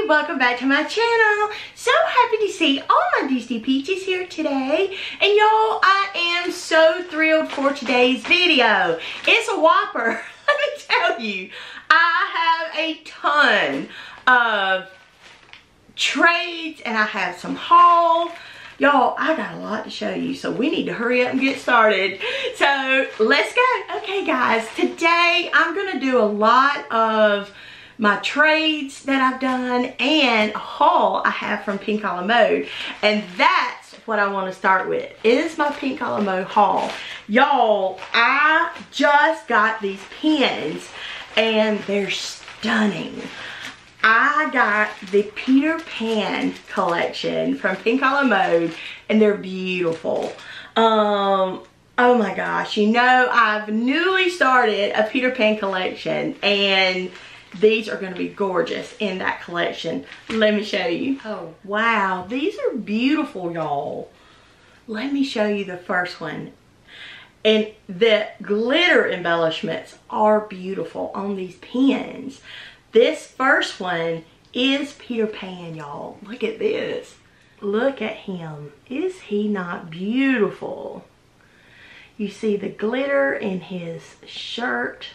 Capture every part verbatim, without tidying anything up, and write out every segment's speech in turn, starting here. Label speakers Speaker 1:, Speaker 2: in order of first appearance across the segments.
Speaker 1: everybody, welcome back to my channel. So happy to see all my Disney Peaches here today. And y'all, I am so thrilled for today's video. It's a whopper, let me tell you. I have a ton of trades and I have some haul. Y'all, I got a lot to show you, so we need to hurry up and get started. So let's go. Okay guys, today I'm gonna do a lot of my trades that I've done and a haul I have from Pink Collar Mode, and that's what I want to start with is my Pink Collar Mode haul. Y'all, I just got these pins and they're stunning. I got the Peter Pan collection from Pink Collar Mode and they're beautiful. Um, oh my gosh, you know, I've newly started a Peter Pan collection and these are going to be gorgeous in that collection. Let me show you. Oh, wow. These are beautiful, y'all. Let me show you the first one. And the glitter embellishments are beautiful on these pins. This first one is Peter Pan, y'all. Look at this. Look at him. Is he not beautiful? You see the glitter in his shirt.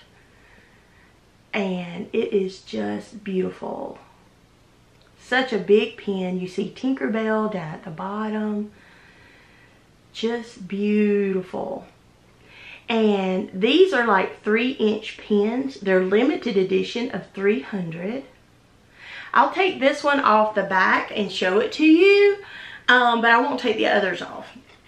Speaker 1: And it is just beautiful. Such a big pin. You see Tinkerbell down at the bottom. Just beautiful. And these are like three inch pins. They're limited edition of three hundred. I'll take this one off the back and show it to you. Um, but I won't take the others off.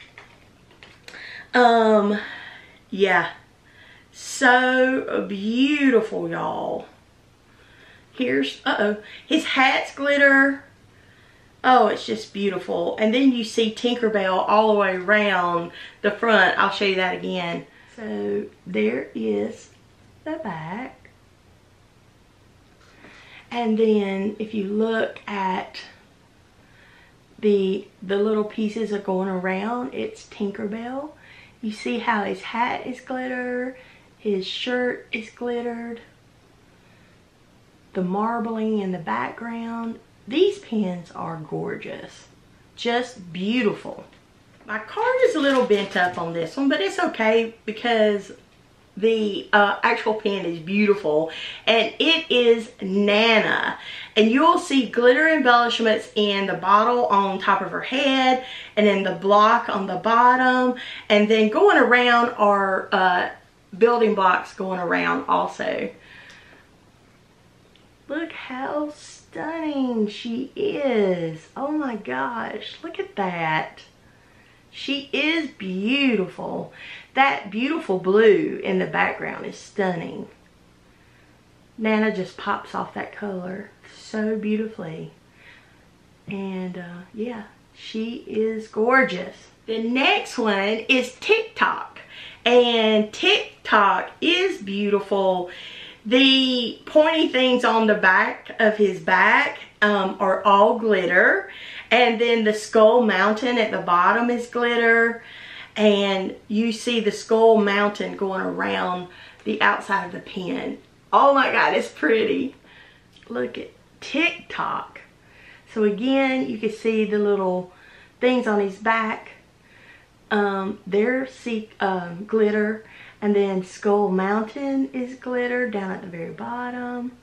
Speaker 1: Um, yeah. So beautiful, y'all. Here's, uh-oh, his hat's glitter. Oh, it's just beautiful. And then you see Tinkerbell all the way around the front. I'll show you that again. So there is the back. And then if you look at the, the little pieces are going around, it's Tinkerbell. You see how his hat is glitter. His shirt is glittered. The marbling in the background. These pins are gorgeous. Just beautiful. My card is a little bent up on this one, but it's okay because the uh, actual pin is beautiful. And it is Nana. And you'll see glitter embellishments in the bottle on top of her head. And then the block on the bottom. And then going around are uh, building blocks going around also. Look how stunning she is. Oh my gosh, look at that. She is beautiful. That beautiful blue in the background is stunning. Nana just pops off that color so beautifully. And uh, yeah, she is gorgeous. The next one is TikTok. And TikTok is beautiful. The pointy things on the back of his back um, are all glitter. And then the Skull Mountain at the bottom is glitter. And you see the Skull Mountain going around the outside of the pin. Oh my God, it's pretty. Look at TikTok. So again, you can see the little things on his back. Um, they're see, um, glitter, and then Skull Mountain is glitter down at the very bottom.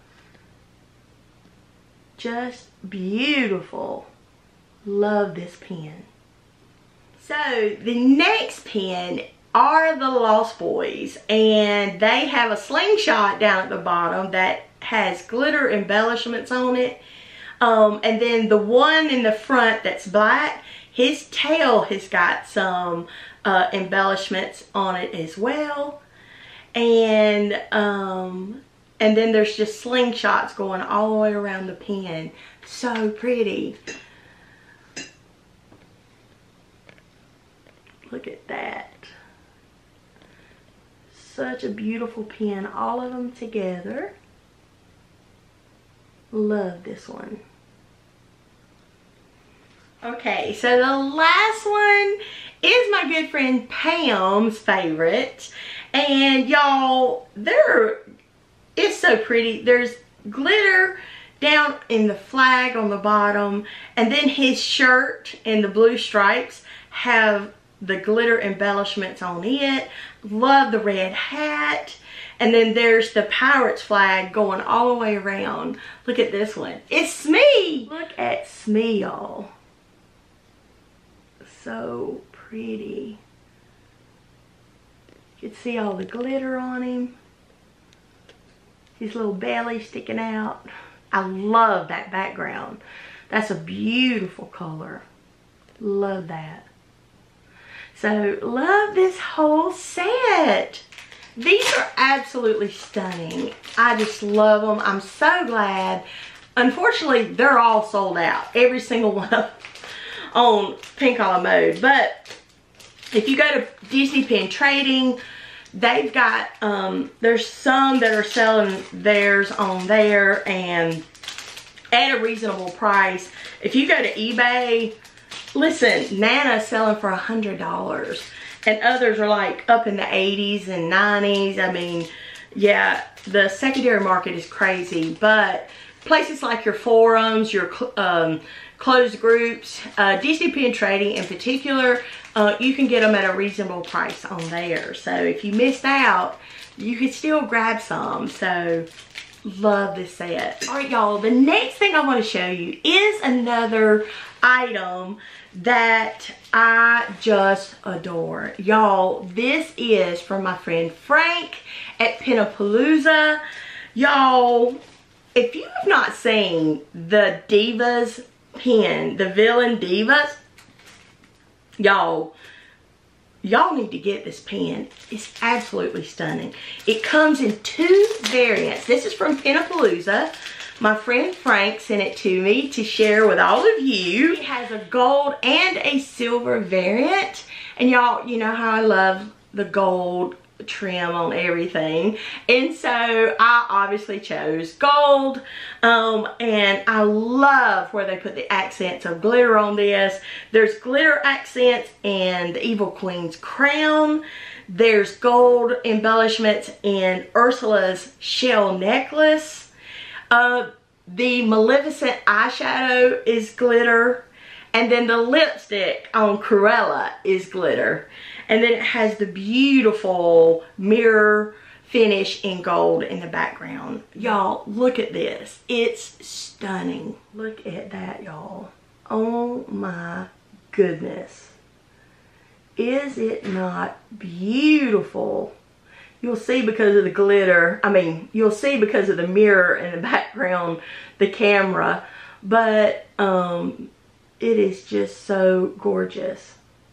Speaker 1: Just beautiful. Love this pen. So the next pen are the Lost Boys, and they have a slingshot down at the bottom that has glitter embellishments on it. Um, and then the one in the front that's black, his tail has got some uh, embellishments on it as well. And um, and then there's just slingshots going all the way around the pen. So pretty. Look at that. Such a beautiful pen. All of them together. Love this one. Okay, so the last one is my good friend Pam's favorite. And y'all, they're, it's so pretty. There's glitter down in the flag on the bottom, and then his shirt and the blue stripes have the glitter embellishments on it. Love the red hat. And then there's the pirate's flag going all the way around. Look at this one. It's Smee. Look at Smee, y'all. So pretty. You can see all the glitter on him. His little belly sticking out. I love that background. That's a beautiful color. Love that. So, love this whole set. These are absolutely stunning. I just love them. I'm so glad. Unfortunately, they're all sold out. Every single one of them on Pink Hollow Mode. But if you go to Disney Pen Trading, they've got, um, there's some that are selling theirs on there and at a reasonable price. If you go to eBay, listen, Nana's selling for a hundred dollars. And others are like up in the eighties and nineties. I mean, yeah, the secondary market is crazy. But places like your forums, your um, closed groups, uh, Disney Pen Trading in particular, uh, you can get them at a reasonable price on there. So if you missed out, you could still grab some. So love this set. All right, y'all, the next thing I want to show you is another item that I just adore. Y'all, this is from my friend Frank at Pinapalooza. Y'all, if you have not seen the Divas pen, the villain Divas, y'all, y'all need to get this pen. It's absolutely stunning. It comes in two variants. This is from Pinapalooza. My friend Frank sent it to me to share with all of you. It has a gold and a silver variant. And y'all, you know how I love the gold trim on everything. And so I obviously chose gold. Um, and I love where they put the accents of glitter on this. There's glitter accents in the Evil Queen's crown. There's gold embellishments in Ursula's shell necklace. Uh, the Maleficent eyeshadow is glitter. And then the lipstick on Cruella is glitter. And then it has the beautiful mirror finish in gold in the background. Y'all, look at this. It's stunning. Look at that, y'all. Oh my goodness. Is it not beautiful? You'll see because of the glitter. I mean, you'll see because of the mirror in the background, the camera. But um, it is just so gorgeous.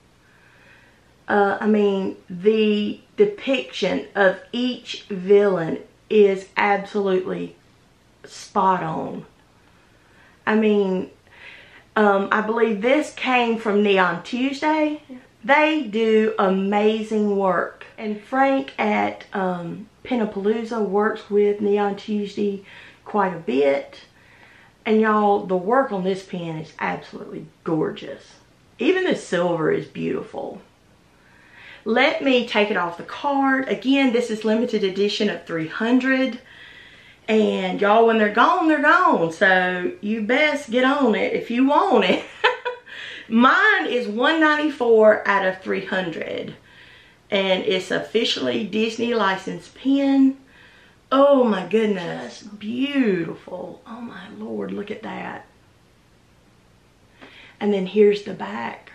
Speaker 1: Uh, I mean, the depiction of each villain is absolutely spot on. I mean, um, I believe this came from Neon Tuesday. They do amazing work. And Frank at um, Pinapalooza works with Neon Tuesday quite a bit. And y'all, the work on this pen is absolutely gorgeous. Even the silver is beautiful. Let me take it off the card. Again, this is limited edition of three hundred. And y'all, when they're gone, they're gone. So you best get on it if you want it. Mine is one ninety-four out of three hundred. And it's officially Disney licensed pen. Oh my goodness. Beautiful. Oh my Lord, look at that. And then here's the back.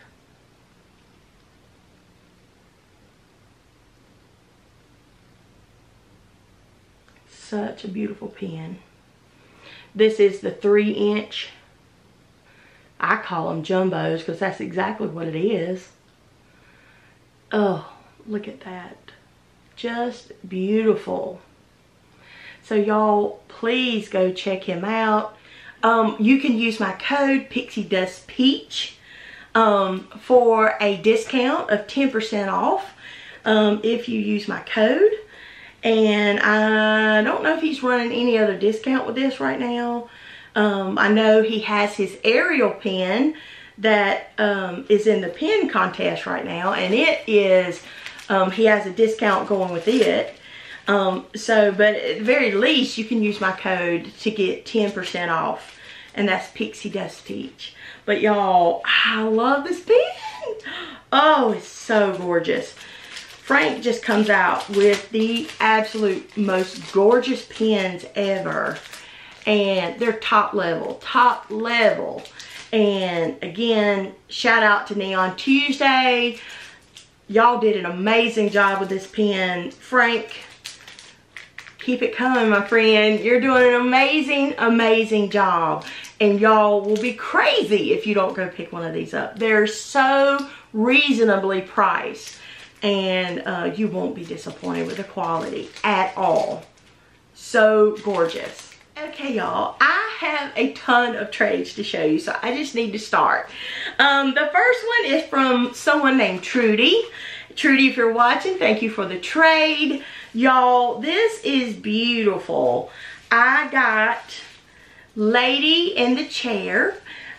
Speaker 1: Such a beautiful pen. This is the three inch. I call them jumbos because that's exactly what it is. Oh, look at that. Just beautiful. So y'all, please go check him out. Um, you can use my code PixieDustPeach um, for a discount of ten percent off um, if you use my code. And I don't know if he's running any other discount with this right now. Um, I know he has his Ariel pen that um, is in the pen contest right now. And it is, um, he has a discount going with it. Um, so, but at the very least, you can use my code to get ten percent off. And that's PixieDustPeach. But y'all, I love this pen. Oh, it's so gorgeous. Frank just comes out with the absolute most gorgeous pens ever. And they're top level, top level. And again, shout out to Neon Tuesday. Y'all did an amazing job with this pen. Frank, keep it coming, my friend. You're doing an amazing, amazing job. And y'all will be crazy if you don't go pick one of these up. They're so reasonably priced. And uh, you won't be disappointed with the quality at all. So gorgeous. Okay, y'all, I have a ton of trades to show you, so I just need to start. Um, the first one is from someone named Trudy. Trudy, if you're watching, thank you for the trade. Y'all, this is beautiful. I got Lady in the Chair.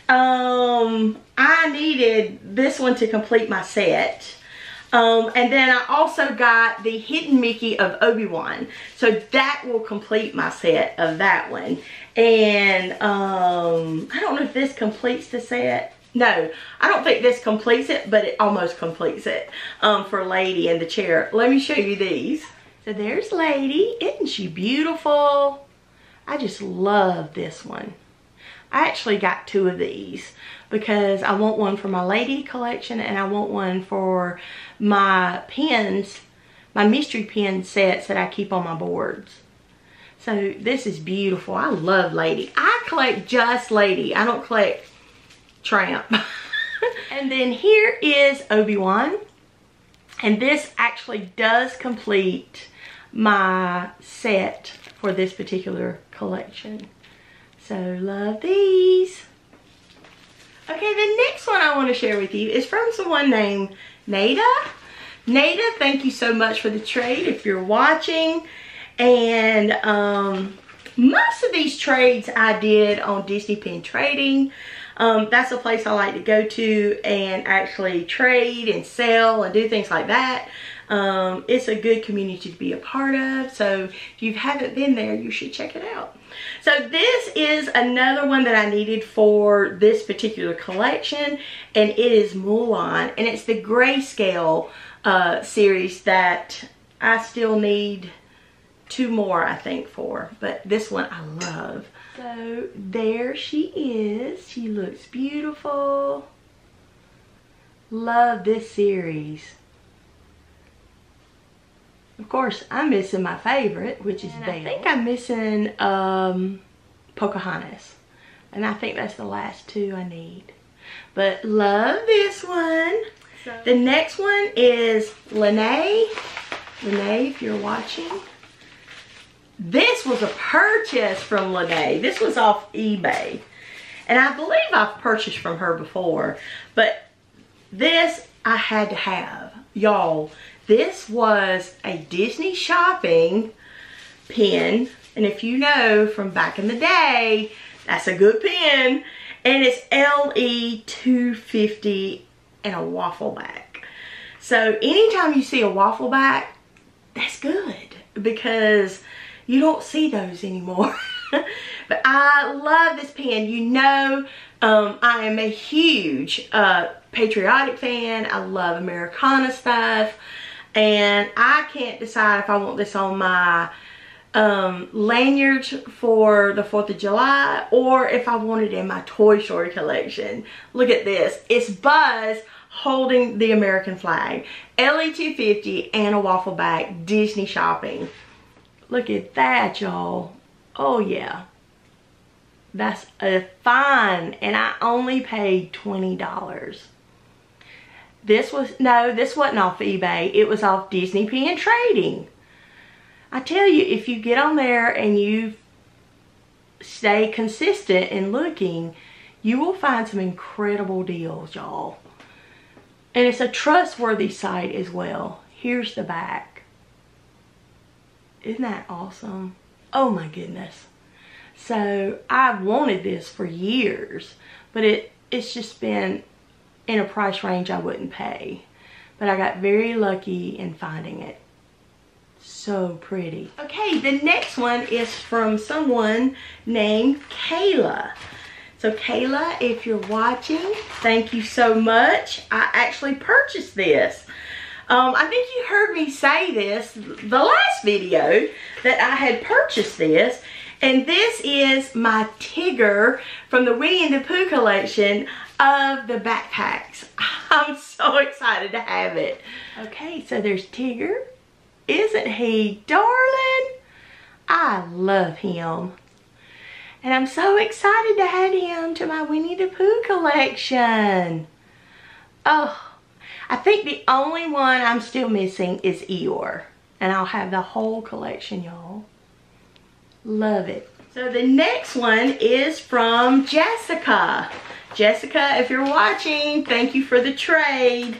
Speaker 1: Um, I needed this one to complete my set. Um, and then I also got the Hidden Mickey of Obi-Wan. So that will complete my set of that one. And um, I don't know if this completes the set. No, I don't think this completes it, but it almost completes it um, for Lady in the Chair. Let me show you these. So there's Lady. Isn't she beautiful? I just love this one. I actually got two of these because I want one for my Lady collection and I want one for my pens, my mystery pen sets that I keep on my boards. So this is beautiful. I love Lady. I collect just Lady. I don't collect Tramp. And then here is Obi-Wan. And this actually does complete my set for this particular collection. So love these. Okay, the next one I want to share with you is from someone named Nada. Nada, thank you so much for the trade if you're watching. And um, most of these trades I did on Disney Pen Trading. Um, that's a place I like to go to and actually trade and sell and do things like that. Um, it's a good community to be a part of. So if you haven't been there, you should check it out. So this is another one that I needed for this particular collection. And it is Mulan. And it's the grayscale uh, series that I still need two more, I think, for. But this one I love. So there she is. She looks beautiful. Love this series. Of course, I'm missing my favorite, which is Belle. I think I'm missing um, Pocahontas. And I think that's the last two I need. But love this one. So the next one is Lene. Lene, if you're watching. This was a purchase from Lene. This was off eBay. And I believe I've purchased from her before. But this I had to have. Y'all, this was a Disney shopping pen. And if you know from back in the day, that's a good pen. And it's L E two fifty and a waffle back. So anytime you see a waffle back, that's good. Because you don't see those anymore. But I love this pen. You know, um, I am a huge uh, patriotic fan. I love Americana stuff. And I can't decide if I want this on my um, lanyards for the fourth of July or if I want it in my Toy Story collection. Look at this. It's Buzz holding the American flag. L E two fifty and a waffle back. Disney shopping. Look at that, y'all. Oh, yeah. That's a fine. And I only paid twenty dollars. This was, no, this wasn't off eBay. It was off Disney Pen Trading. I tell you, if you get on there and you stay consistent in looking, you will find some incredible deals, y'all. And it's a trustworthy site as well. Here's the back. Isn't that awesome? Oh my goodness. So I've wanted this for years, but it it's just been in a price range I wouldn't pay. But I got very lucky in finding it. So pretty. Okay, the next one is from someone named Kayla. So Kayla, if you're watching, thank you so much. I actually purchased this. Um, I think you heard me say this the last video that I had purchased this. And this is my Tigger from the Winnie and the Pooh collection of the backpacks. I'm so excited to have it. Okay, so there's Tigger. Isn't he darling? I love him. And I'm so excited to add him to my Winnie the Pooh collection. Oh, I think the only one I'm still missing is Eeyore. And I'll have the whole collection, y'all. Love it. So the next one is from Jessica. Jessica, if you're watching, thank you for the trade.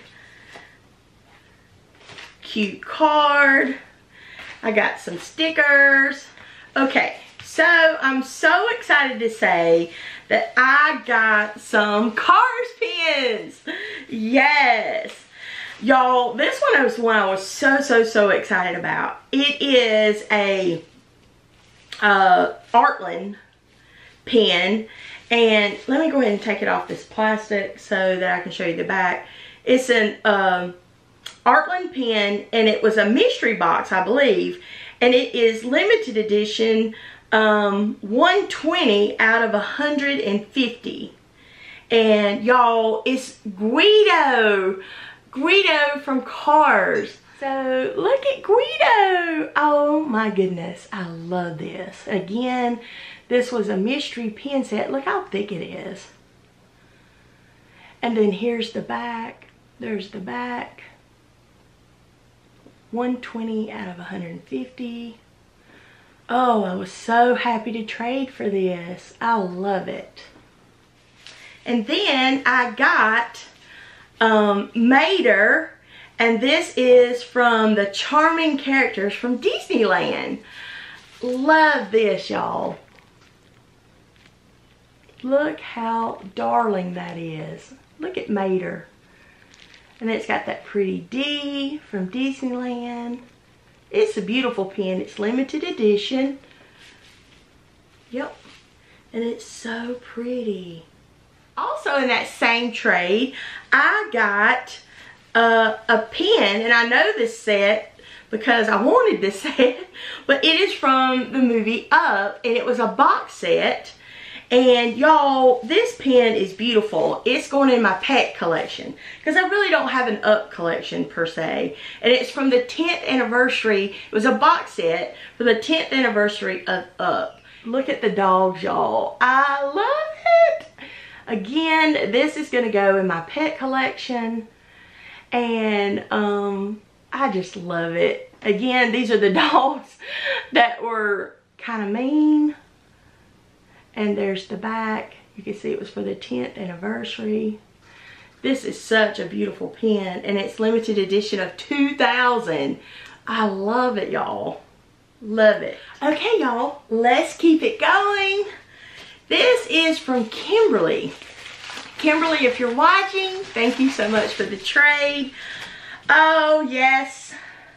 Speaker 1: Cute card. I got some stickers. Okay, so I'm so excited to say that I got some Cars pins. Yes. Y'all, this one was one I was so, so, so excited about. It is a uh, Artland pen. And let me go ahead and take it off this plastic so that I can show you the back. It's an um, Artland pen, and it was a mystery box, I believe. And it is limited edition, um, one twenty out of one hundred fifty. And y'all, it's Guido. Guido from Cars. So look at Guido. Oh my goodness, I love this. Again, this was a mystery pen set. Look how thick it is. And then here's the back. There's the back. one twenty out of one hundred fifty. Oh, I was so happy to trade for this. I love it. And then I got um, Mater, and this is from the Charming Characters from Disneyland. Love this, y'all. Look how darling that is. Look at Mater. And it's got that pretty D from Disneyland. It's a beautiful pen. It's limited edition. Yep. And it's so pretty. Also in that same trade, I got uh, a pen. And I know this set because I wanted this set. But it is from the movie Up. And it was a box set. And y'all, this pen is beautiful. It's going in my pet collection because I really don't have an Up collection per se. And it's from the tenth anniversary. It was a box set for the tenth anniversary of Up. Look at the dogs, y'all. I love it. Again, this is going to go in my pet collection. And um, I just love it. Again, these are the dogs that were kind of mean. And there's the back. You can see it was for the tenth anniversary. This is such a beautiful pen. And it's limited edition of two thousand. I love it, y'all. Love it. Okay, y'all. Let's keep it going. This is from Kimberly. Kimberly, if you're watching, thank you so much for the trade. Oh, yes.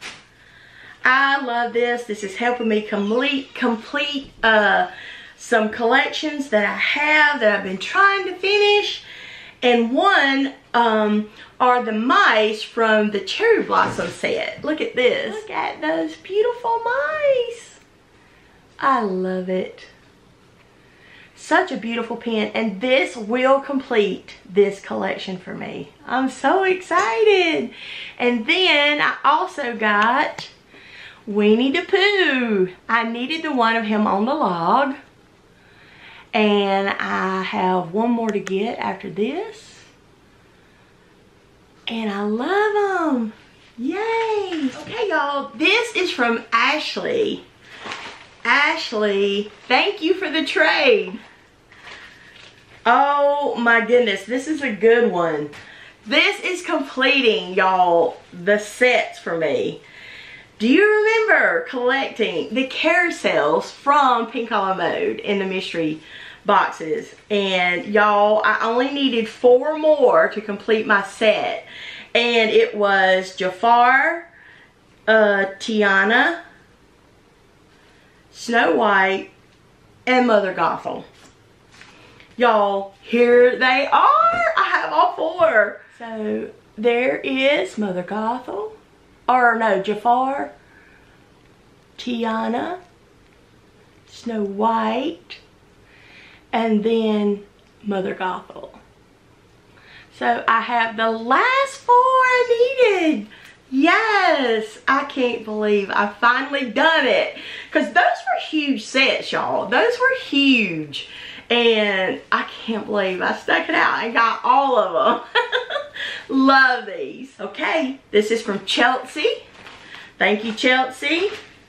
Speaker 1: I love this. This is helping me complete, complete, uh, some collections that I have that I've been trying to finish. And one um, are the mice from the Cherry Blossom set. Look at this. Look at those beautiful mice. I love it. Such a beautiful pen. And this will complete this collection for me. I'm so excited. And then I also got Winnie the Pooh. I needed the one of him on the log. And I have one more to get after this. And I love them. Yay. Okay, y'all. This is from Ashley. Ashley, thank you for the trade. Oh my goodness. This is a good one. This is completing, y'all, the sets for me. Do you remember collecting the carousels from Pink Hollow Mode in the mystery boxes? And y'all, I only needed four more to complete my set. And it was Jafar, uh, Tiana, Snow White, and Mother Gothel. Y'all, here they are. I have all four. So there is Mother Gothel, or no, Jafar, Tiana, Snow White, and then Mother Gothel. So I have the last four I needed. Yes, I can't believe I finally done it. Because those were huge sets, y'all. Those were huge. And I can't believe I stuck it out and got all of them. Love these. Okay, this is from Chelsea. Thank you, Chelsea.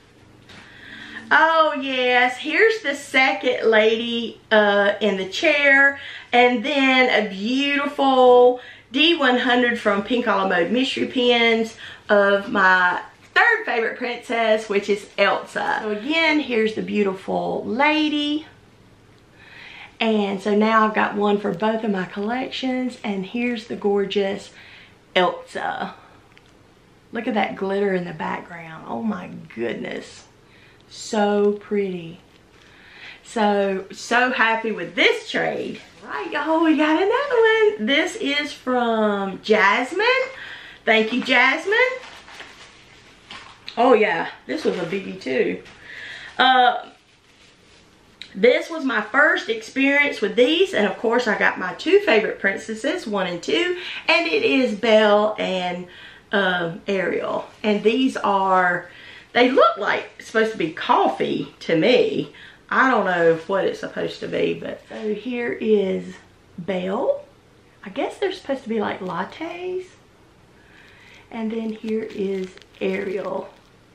Speaker 1: Oh yes, here's the second lady uh, in the chair. And then a beautiful D one hundred from Pink Hollow Mode Mystery Pins of my third favorite princess, which is Elsa. So again, here's the beautiful lady. And so now I've got one for both of my collections. And here's the gorgeous Elsa. Look at that glitter in the background. Oh my goodness. So pretty. So, so happy with this trade. Right, y'all, we got another one. This is from Jasmine. Thank you, Jasmine. Oh yeah, this was a biggie too. Uh, This was my first experience with these, and of course I got my two favorite princesses, one and two, and it is Belle and um, Ariel. And these are, they look like it's supposed to be coffee to me. I don't know what it's supposed to be, but so here is Belle. I guess they're supposed to be like lattes. And then here is Ariel.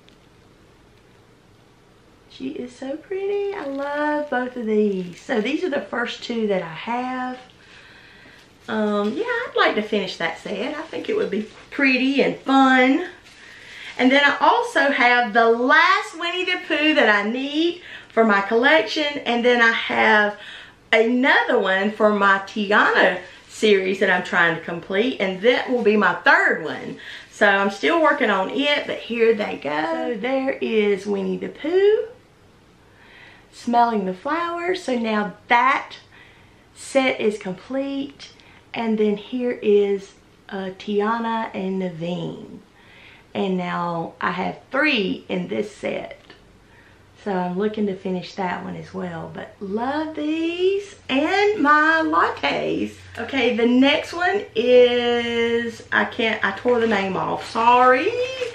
Speaker 1: She is so pretty. I love both of these. So these are the first two that I have. Um, yeah, I'd like to finish that set. I think it would be pretty and fun. And then I also have the last Winnie the Pooh that I need for my collection. And then I have another one for my Tiana series that I'm trying to complete. And that will be my third one. So I'm still working on it, but here they go. So there is Winnie the Pooh. Smelling the flowers. So now that set is complete. And then here is uh, Tiana and Naveen. And now I have three in this set. So I'm looking to finish that one as well. But love these and my lattes. Okay, the next one is, I can't, I tore the name off. Sorry.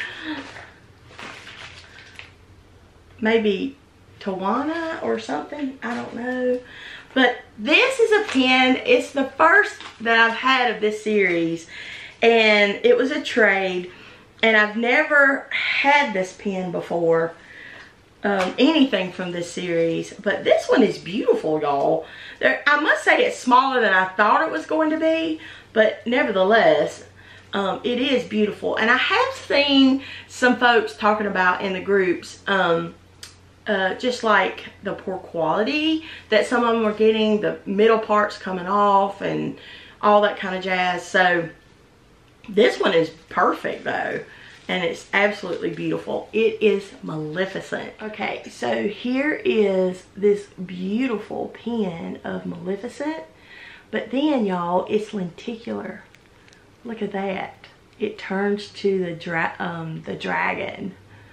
Speaker 1: Maybe Tawana or something, I don't know. But this is a pen. It's the first that I've had of this series, and it was a trade, and I've never had this pen before, um, anything from this series. But this one is beautiful, y'all. I must say it's smaller than I thought it was going to be, but nevertheless, um, it is beautiful. And I have seen some folks talking about in the groups, um, Uh, just like the poor quality that some of them were getting, the middle parts coming off and all that kind of jazz. So this one is perfect though, and it's absolutely beautiful. It is Maleficent. Okay, so here is this beautiful pen of Maleficent, but then y'all, it's lenticular. Look at that. It turns to the dra um, the dragon.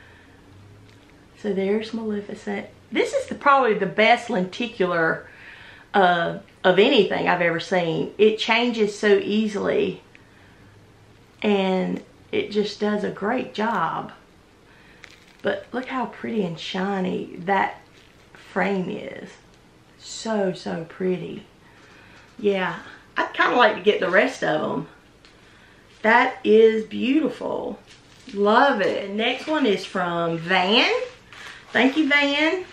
Speaker 1: So there's Maleficent. This is the, probably the best lenticular uh, of anything I've ever seen. It changes so easily, and it just does a great job. But look how pretty and shiny that frame is. So, so pretty. Yeah, I'd kind of like to get the rest of them. That is beautiful. Love it. The next one is from Van. Thank you, Van.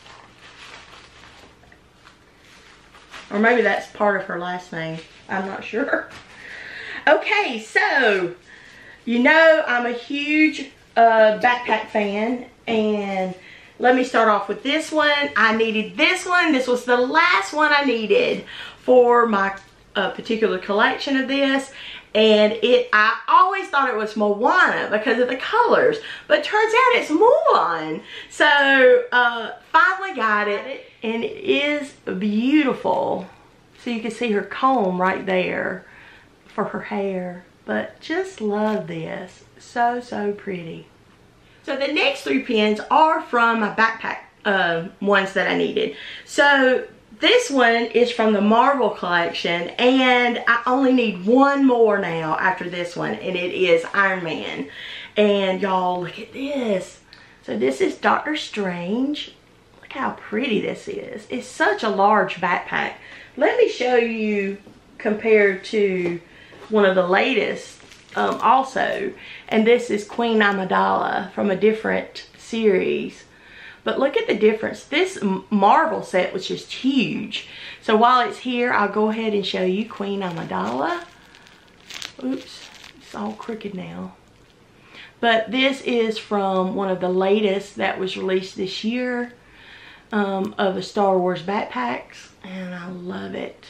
Speaker 1: Or maybe that's part of her last name. I'm not sure. Okay, so, you know I'm a huge uh, backpack fan. And let me start off with this one. I needed this one. This was the last one I needed for my a particular collection of this, and it I always thought it was Moana because of the colors, but turns out it's Mulan. So uh, finally got it, and it is beautiful. So you can see her comb right there for her hair, but just love this. So, so pretty. So the next three pins are from my backpack uh, ones that I needed. So this one is from the Marvel collection, and I only need one more now after this one, and it is Iron Man. And y'all, look at this. So this is Doctor Strange. Look how pretty this is. It's such a large backpack. Let me show you compared to one of the latest um, also. And this is Queen Amidala from a different series. But look at the difference. This Marvel set was just huge. So while it's here, I'll go ahead and show you Queen Amidala. Oops, it's all crooked now. But this is from one of the latest that was released this year um, of the Star Wars backpacks. And I love it.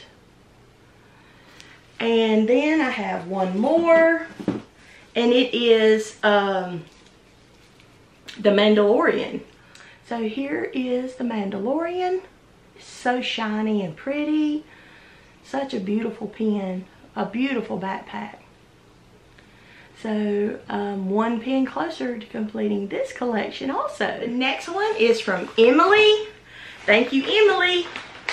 Speaker 1: And then I have one more. And it is um, The Mandalorian. So here is the Mandalorian. It's so shiny and pretty. Such a beautiful pen. A beautiful backpack. So um, one pin closer to completing this collection also. The next one is from Emily. Thank you, Emily.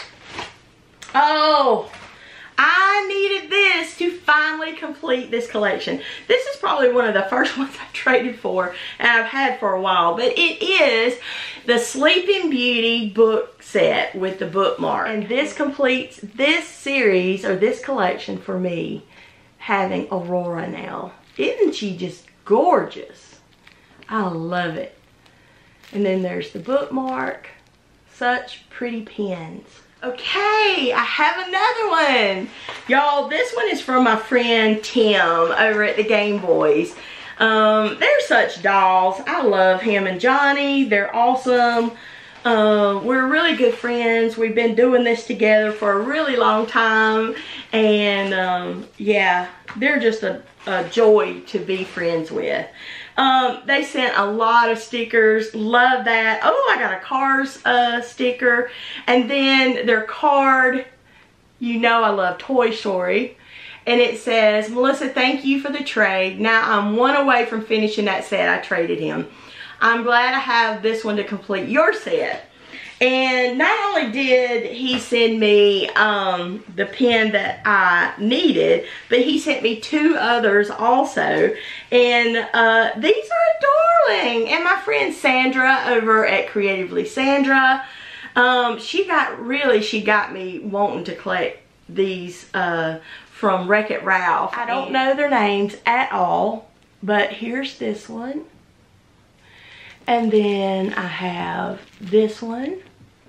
Speaker 1: Oh, I needed this to finally complete this collection. This is probably one of the first ones I've traded for and I've had for a while, but it is the Sleeping Beauty book set with the bookmark. And this completes this series or this collection for me, having Aurora now. Isn't she just gorgeous? I love it. And then there's the bookmark. Such pretty pens. Okay, I have another one. Y'all, this one is from my friend Tim over at the Game Boys. Um, they're such dolls. I love him and Johnny. They're awesome. Um, we're really good friends. We've been doing this together for a really long time. And um, yeah, they're just a, a joy to be friends with. Um, they sent a lot of stickers. Love that. Oh, I got a Cars uh, sticker. And then their card, you know I love Toy Story. And it says, Melissa, thank you for the trade. Now I'm one away from finishing that set. I traded him. I'm glad I have this one to complete your set. And not only did he send me um, the pen that I needed, but he sent me two others also. And uh, these are darling. And my friend Sandra over at Creatively Sandra, um, she got, really, she got me wanting to collect these uh, from Wreck-It Ralph. I don't know their names at all, but here's this one. And then I have this one.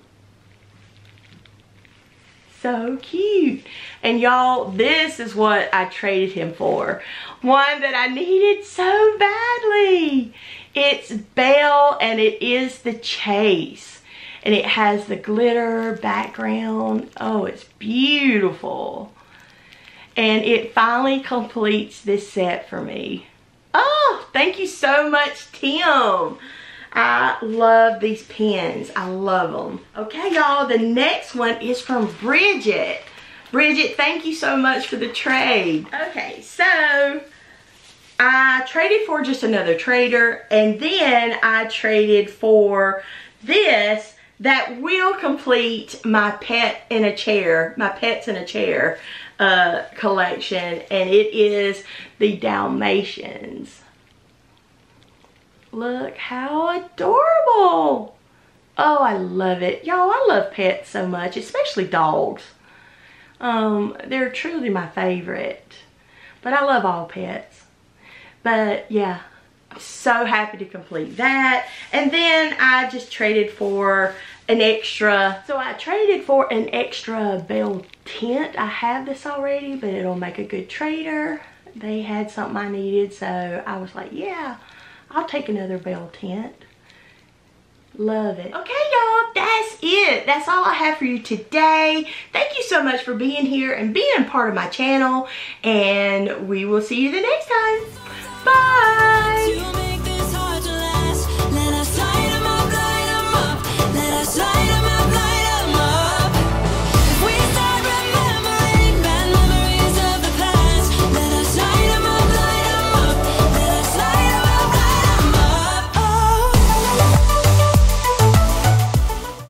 Speaker 1: So cute. And y'all, this is what I traded him for. One that I needed so badly. It's Belle, and it is the Chase. And it has the glitter background. Oh, it's beautiful. And it finally completes this set for me. Oh, thank you so much, Tim. I love these pens. I love them. Okay, y'all, the next one is from Bridget. Bridget, thank you so much for the trade. Okay, so I traded for just another trader, and then I traded for this that will complete my pet in a chair, my pets in a chair uh, collection, and it is the Dalmatians. Look how adorable. Oh, I love it. Y'all, I love pets so much, especially dogs. Um, they're truly my favorite. But I love all pets. But yeah, I'm so happy to complete that. And then I just traded for an extra. So I traded for an extra Belle tint. I have this already, but it'll make a good trader. They had something I needed, so I was like, yeah, I'll take another Belle tint. Love it. Okay, y'all, that's it. That's all I have for you today. Thank you so much for being here and being part of my channel. And we will see you the next time. Bye.